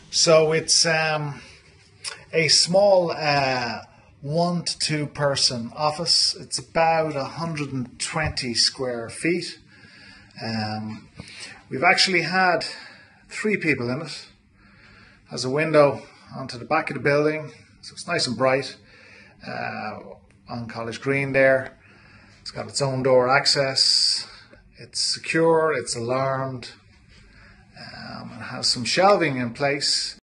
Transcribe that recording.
So it's a small 1 to 2 person office. It's about 120 square feet. We've actually had 3 people in it. Has a window onto the back of the building, so it's nice and bright on College Green there. It's got its own door access. It's secure, it's alarmed, and has some shelving in place.